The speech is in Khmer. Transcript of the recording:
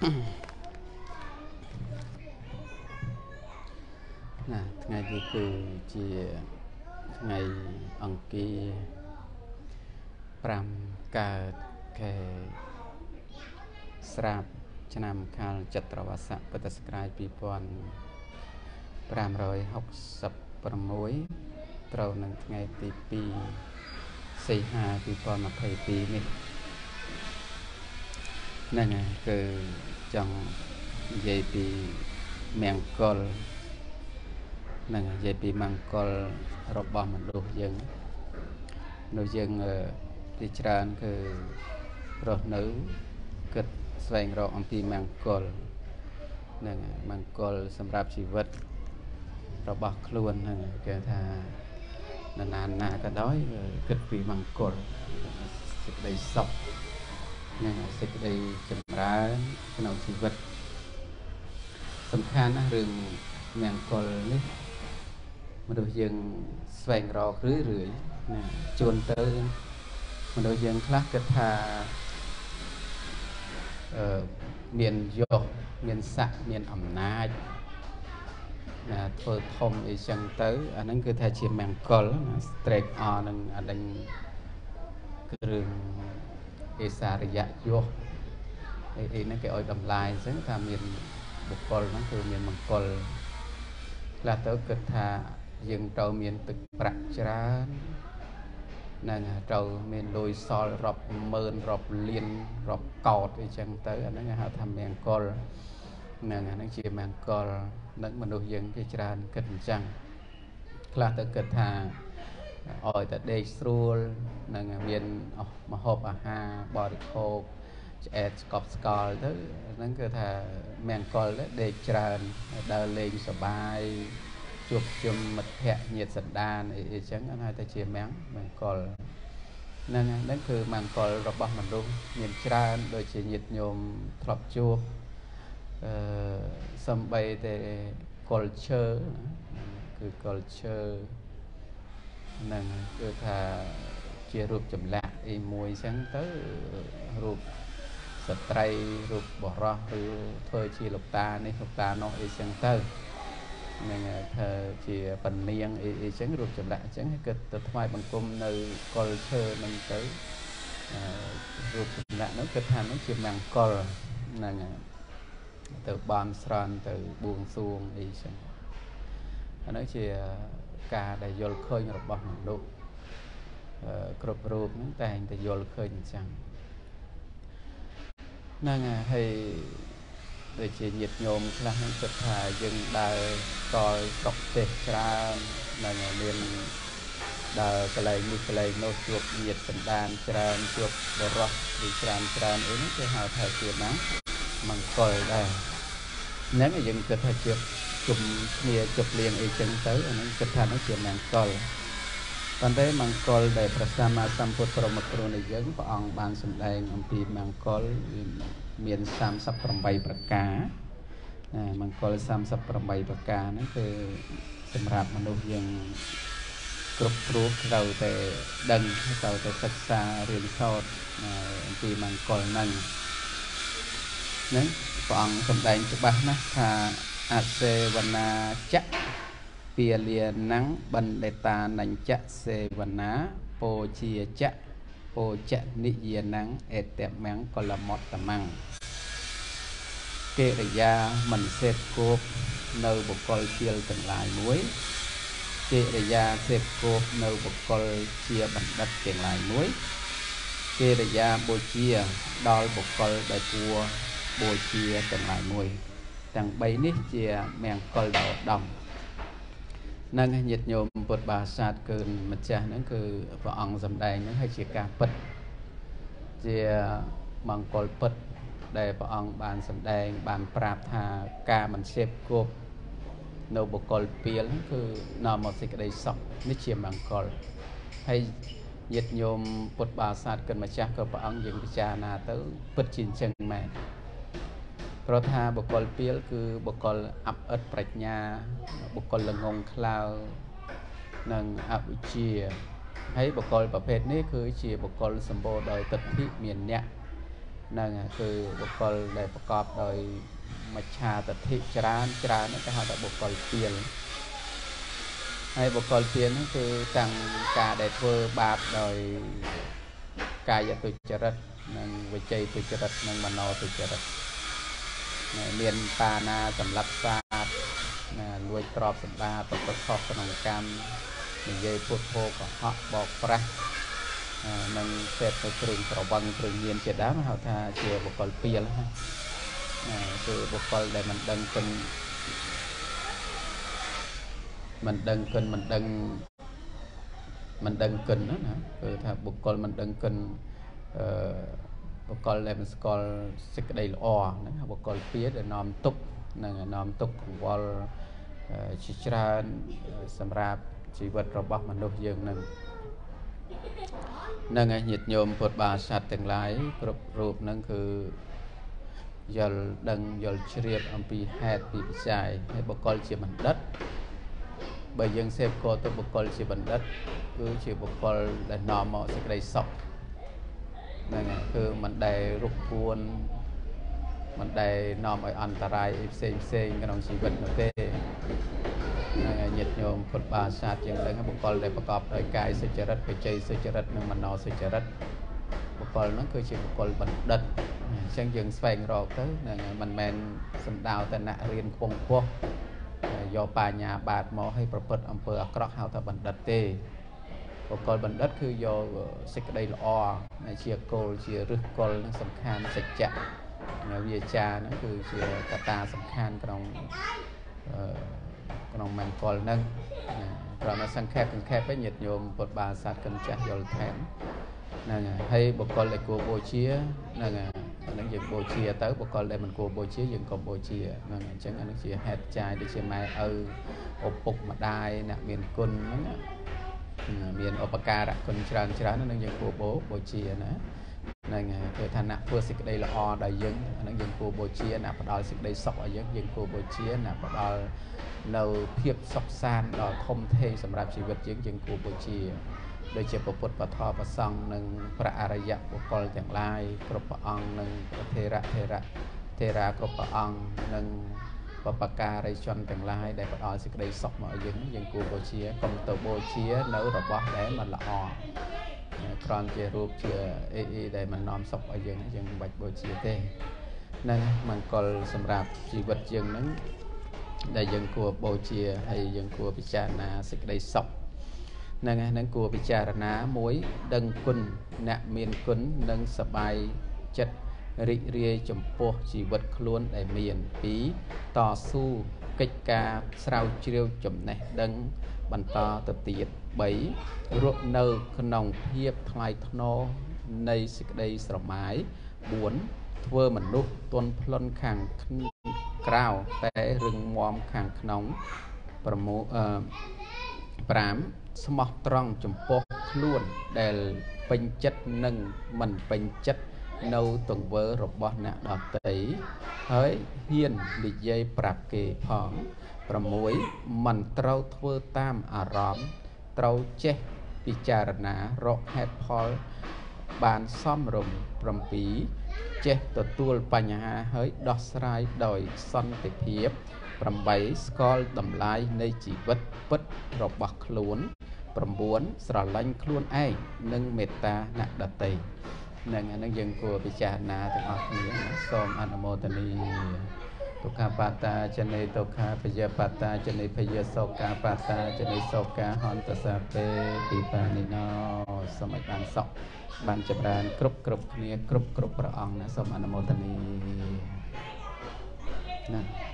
ថ្ងៃនេះគឺជាថ្ងៃអង្គារ5កើតខែស្រាប់ឆ្នាំខាលចត្វាស័កពុទ្ធសករាជ2566ត្រូវនឹងថ្ងៃទី2សីហា2022នេះហ្នឹងហើយគឺចង់និយាយពីមង្គលហ្នឹងនិយាយពីមង្គលរបស់មនុស្សយើងទីច្រើនគឺរស់នៅគិតស្វែងរកអំពីមង្គលហ្នឹងមង្គលសម្រាប់ជីវិតរបស់ខ្លួនហ្នឹងគេថាណាក៏ដោយគិតពីមង្គលសេចក្តីសុខហ្នឹងសេចក្តីចម្រើនក្នុងជីវិតសំខាន់ណាស់រឿងមង្គលនេះមនុស្សយើងស្វែងរករឿយណាជួនទៅមនុស្សយើងខ្លះគិតថាមានយសមានស័ក្តិមានអំណាចណាធ្វើធំអីចឹងទៅអាហ្នឹងគឺថាជាមង្គលណាត្រេកអរនឹងអាដេញគ្រឿងអេសារយៈយសអីហ្នឹងគេឲ្យតម្លៃអញ្ចឹងថាមានបុគ្គលហ្នឹងគឺមានមង្គលខ្លះទៅគិតថាយើងត្រូវមានទឹកប្រាក់ច្រើនហ្នឹងត្រូវមានលុយសល់រាប់ម៉ឺនរាប់លានរាប់កោតអីចឹងទៅអាហ្នឹងគេហៅថាមង្គលហ្នឹងអាហ្នឹងជាមង្គលនឹងមនុស្សយើងគេច្រើនគិតអញ្ចឹងខ្លះទៅគិតថាឲ្យតែដេកស្រួលហ្នឹងមានម្ហូបអាហារបរិភោគឆ្អែតស្កប់ស្កល់ទៅហ្នឹងគឺថាមង្គលទៅដេកច្រើនដើរលេងសប្បាយជួបជុំមិត្តភ័ក្តិញាតិសន្តានអីចឹងហ្នឹងហៅថាជាមង្គលហ្នឹងគឺមង្គលរបស់មនុស្សមានច្រើនដូចជាញាតិញោមធ្លាប់ជួបសំបីតែ culture គឺ culture ហ្នឹងគឺថាជារូបចម្លាក់អីមួយចឹងទៅរូបស្ត្រីរូបបុរសឬធ្វើជាលោកតានេះលោកតានោះអីចឹងទៅហ្នឹងធ្វើជាពនាងអីចឹងរូបចម្លាក់អញ្ចឹងគឺទៅថ្វាយបង្គំនៅ culture ហ្នឹងទៅរូបចម្លាក់នោះគឺថានោះជាមង្គលហ្នឹងទៅបានស្រន់ទៅបួងសួងអីចឹងអានោះជាការដែលយល់ឃើញរបស់មនុស្សគ្រប់រូបហ្នឹងតែងតែយល់ឃើញអញ្ចឹងហ្នឹងហើយដូចជាញាតិញោមខ្លះហ្នឹងគិតថាយើងដើរតល់ស្រុកទេសច្រើនហ្នឹងមានដើរកន្លែងនេះកន្លែងនោះជួបញាតិសន្តានច្រើនជួបបរិសុទ្ធពីច្រើនអីហ្នឹងគេហៅថាជាមង្គលដែរហ្នឹងយើងគិតថាជាជុំគ្នាជប់លៀងអីចឹងទៅអាហ្នឹងគិតថានោះជាមង្គលប៉ុន្តែមង្គលដែលព្រះសម្មាសម្ពុទ្ធបរមគ្រូនៃយើងព្រះអង្គបានសម្ដែងអំពីមង្គលមាន38ប្រការមង្គល38ប្រការហ្នឹងគឺសម្រាប់មនុស្សយើងគ្រប់រូបត្រូវតែដឹងត្រូវតែសិក្សារៀនសូត្រអំពីមង្គលហ្នឹងព្រះអង្គសម្ដែងច្បាស់ណាស់ថាអសេវនាចៈពាលាណੰបណ្ឌិតានញ្ចៈសេវនាពោជាចៈពោចៈនិយាណੰអេតមੰកលមត្តមੰកិរិយាមិនសេពគោបនៅបុគ្គលជាលទាំងឡាយមួយកិរិយាសេពគោបនៅបុគ្គលជាបណ្ឌិតទាំងឡាយមួយកិរិយាបូជាដល់បុគ្គលដែលគួរបូជាទាំងឡាយមួយទាំង3នេះជាមង្គលដ៏ឧត្តមនឹងញាតិញោមពុទ្ធបរិស័ទគឺម្ចាស់ហ្នឹងគឺព្រះអង្គសម្ដែងហ្នឹងហើយជាការពិតជាមង្គលពិតដែលព្រះអង្គបានសម្ដែងបានប្រាប់ថាការមិនសេពគប់នៅបុគ្គលពីលគឺនាំមកសេចក្តីសុខនេះជាមង្គលហើយញាតិញោមពុទ្ធបរិស័ទគឺម្ចាស់ក៏ព្រះអង្គយើងពិចារណាទៅពិតជាអញ្ចឹងមែនព្រោះថាបុគ្គលពីលគឺបុគ្គលអបឥតប្រាជ្ញាបុគ្គលល្ងងខ្លៅនិងអវិជ្ជាហើយបុគ្គលប្រភេទនេះគឺជាបុគ្គលសម្បូរដោយទិដ្ឋិមានអ្នក nâng cứ bộ col đểประกอบដោយមច្ឆាទិដ្ឋិច្រើនហ្នឹងគេហៅថាបុគ្គលពៀលហើយបុគ្គលពៀលហ្នឹងគឺទាំងការដែលធ្វើបាបដោយកាយទុច្ចរិតនិងវិច័យទុច្ចរិតនិងមโนទុច្ចរិតមានបាណាសម្លាប់សត្វលួចទ្រព្យសម្បត្តិប្រព្រឹត្តខុសក្នុងកម្មនិយាយពុតភោកុហកបោកប្រាស់និងសេពទៅគ្រឿងប្រវឹងគ្រឿងញៀនជាដើមហៅថាជាបុគ្គលពៀលគឺបុគ្គលដែលមិនដឹងគុណមិនដឹងគុណណាគឺថាបុគ្គលមិនដឹងគុណបុគ្គលដែលមិនស្គាល់សេចក្តីល្អហ្នឹងបុគ្គលពៀលដែលនាំទុក្ខនឹងនាំទុក្ខកង្វល់ជាច្រើនសម្រាប់ជីវិតរបស់មនុស្សយើងនឹងហ្នឹងហើយញាតិញោមពុទ្ធបរិស័ទទាំងឡាយគ្រប់រូបហ្នឹងគឺយល់ដឹងយល់ជ្រាបអំពីហេតុពីបច្ច័យហើយបុគ្គលជាបណ្ឌិតបើយើងសេពគោទៅបុគ្គលជាបណ្ឌិតគឺជាបុគ្គលដែលនាំមកសេចក្តីសុខហ្នឹងហើយគឺមិនដែលរកពួនមិនដែលនាំឲ្យអន្តរាយផ្សេងក្នុងជីវិតនោះទេញាតិញោមពុទ្ធបរិស័ទយើងដឹងបុគ្គលដែលប្រកបដោយកាយសុចរិតបច្ច័យសុចរិតនិងមโนសុចរិតបុគ្គលហ្នឹងគឺជាបុគ្គលបណ្ឌិតអញ្ចឹងយើងស្វែងរកទៅហ្នឹងមិនមែនសំដៅតែអ្នករៀនខ្ពង់ខ្ពស់យកបញ្ញាបាតមកឲ្យប្រព្រឹត្តអំពើអាក្រក់ហៅថាបណ្ឌិតទេបុគ្គលបណ្ឌិតគឺយកសេចក្តីល្អជាគោលជាឫសគល់និងសំខាន់សច្ចៈវាចាហ្នឹងគឺជាកត្តាសំខាន់ក្នុងមង្គលហ្នឹងប្រហែលសង្ខេបវិញញាតិញោមពុទ្ធបរិស័ទគិនចាស់យល់ថែមហ្នឹងហើយបុគ្គលដែលគួរបូជាហ្នឹងយើងបូជាទៅបុគ្គលដែលមិនគួរបូជាយើងក៏បូជាហ្នឹងអញ្ចឹងអានេះជាហេតុចាយដូចជាម៉ែឪឪពុកម្ដាយអ្នកមានគុណហ្នឹងមានឧបការៈគុណច្រើនហ្នឹងយើងគួរបូជាណាហ្នឹងគឺថាអ្នកធ្វើសេចក្តីល្អដល់យើងហ្នឹងយើងគួរបូជាអ្នកផ្ដល់សេចក្តីសុខឲ្យយើងគួរបូជាអ្នកផ្ដល់នៅភាពសុខសាន្តដ៏ធំធេងសម្រាប់ជីវិតយើងគួរបូជាដូចជាពុទ្ធពធប្រសង់និងព្រះអរិយបុគ្គលទាំងឡាយគ្រប់ព្រះអង្គនិងព្រះថេរគ្រប់ព្រះអង្គនិងបព្វការីជនទាំងឡាយដែលផ្ដល់សេចក្តីសុខមកឲ្យយើងគួរបូជាកុំទៅបូជានៅរបស់ដែលមិនល្អគ្រាន់ជារូបជាអីដែលមិននាំសុខឲ្យយើងមិនបាច់បូជាទេហ្នឹងមង្គលសម្រាប់ជីវិតយើងហ្នឹងដែលយើងគួរបូជាហើយយើងគួរពិចារណាសេចក្តីសុខហ្នឹងគួរពិចារណាមួយដឹងគុណអ្នកមានគុណនិងសប្បាយចិត្តរីករាយចំពោះជីវិតខ្លួនដែលមានពីរតស៊ូកិច្ចការស្រាវជ្រាវចំណេះដឹងបន្តទៅទៀត3រស់នៅក្នុងភាពថ្លៃថ្នូរនៃសេចក្តីស្រមៃ4ធ្វើមនុស្សទន់ភ្លន់ខាងក្រៅតែរឹងមាំខាងក្នុង5ស្មោះត្រង់ចំពោះខ្លួនដែលពេញចិត្តនិងមិនពេញចិត្តនៅទង្វើរបស់អ្នកដទៃហើយហ៊ាននិយាយប្រាប់គេផង6មិនត្រូវធ្វើតាមអារម្មណ៍ត្រូវចេះពិចារណារកហេតុផលបានសមរម្យ7ចេះទទួលបញ្ហាហើយដោះស្រាយដោយសន្តិភាព8ស្គាល់តម្លៃនៃជីវិតពិតរបស់ខ្លួន9ស្រឡាញ់ខ្លួនឯងនិងមេត្តាអ្នកដទៃហ្នឹងអានឹងយើងគួរពិចារណាទាំងអស់គ្នាសូមអនុមោទនាទុក្ខបាតាចនេទុក្ខភយបាតាចនេភយសោកាបាតាចនេសោកាហន្តសាពេទីបានិណោសូមឲ្យបានសុខបានចម្រើនគ្រប់គ្នាគ្រប់ព្រះអង្គណាសូមអនុមោទនាណា